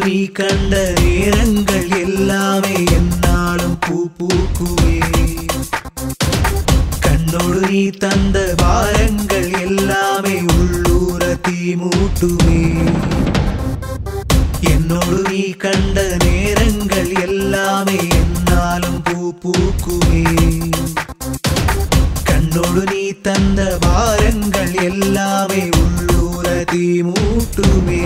நீ கண்ட நேரங்கள் எல்லாமே என்னாலும் பூ பூக்குமே கண்ணோடு நீ தந்த பாரங்கள் எல்லாமே உள்ளூர தீ மூட்டுமே என்னோடு நீ கண்ட நேரங்கள் எல்லாமே என்னாலும் பூ பூக்குமே கண்ணோடு நீ தந்த பாரங்கள் எல்லாமே உள்ளூர தீ மூட்டுமே